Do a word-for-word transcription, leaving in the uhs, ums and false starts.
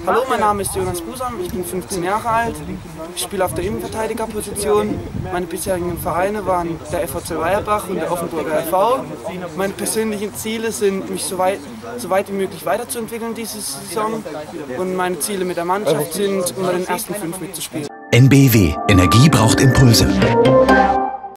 Hallo, mein Name ist Jonas Busam, ich bin fünfzehn Jahre alt, ich spiele auf der Innenverteidigerposition. Meine bisherigen Vereine waren der F V C Weierbach und der Offenburger R V. Meine persönlichen Ziele sind, mich so weit, so weit wie möglich weiterzuentwickeln diese Saison, und meine Ziele mit der Mannschaft sind, unter den ersten fünf mitzuspielen. N B W, Energie braucht Impulse.